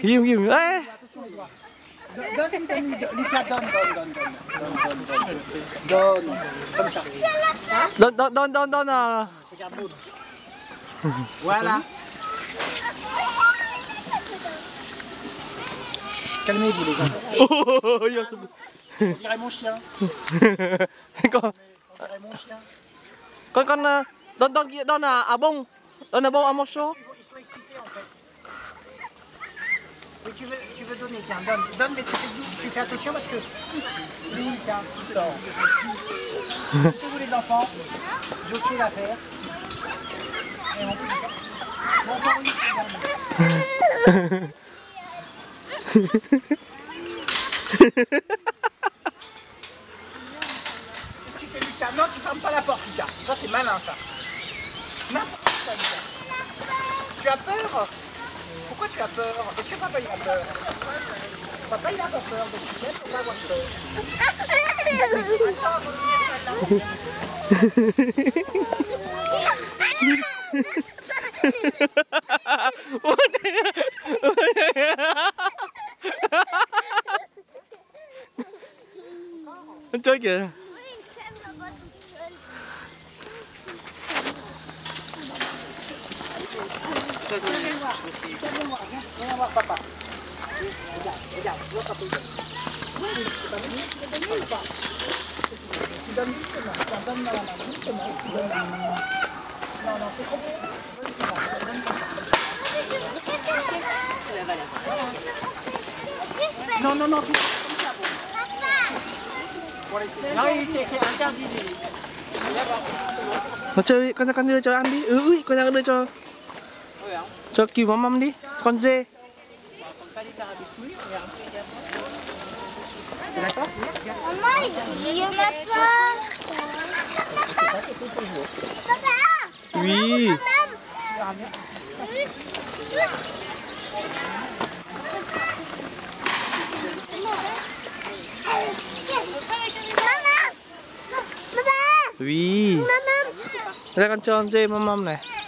Ghim. Ê. Donne, Lucas, donne. Comme ça. Donne. Regarde l'autre. Voilà. Calmez-vous les enfants. On dirait mon chien. Con donne à bông. Donne à bông à morceau. Ils sont excités en fait. Mais tu veux donner, tiens, donne, mais tu fais attention parce que lui, tiens, il sort. Laissez-vous les enfants, j'ai autre chose à faire. Et on peut faire. Bon, encore une. Tu fais Lucas, non, tu fermes pas la porte, Lucas. Ça, c'est malin, ça. N'importe quoi, Lucas. Tu as peur? Pourquoi tu as peur? Est-ce que papa il a peur? Papa il a pas peur, donc tu viens pour pas avoir peur. Anh chơi kìa. Viens voir papa. Regarde, vois papa. Tu donnes doucement, donne-moi la main, doucement, tu donnes la main. Non, c'est trop bien. Non, tu comme ça, bon. Non, il est interdit. Nó chơi, con đưa cho ăn đi. Con đưa cho Kiều mắm đi. Con dê. Maman, il y en a pas. Papa. Oui. Oui. Ra con cho con dê mắm này.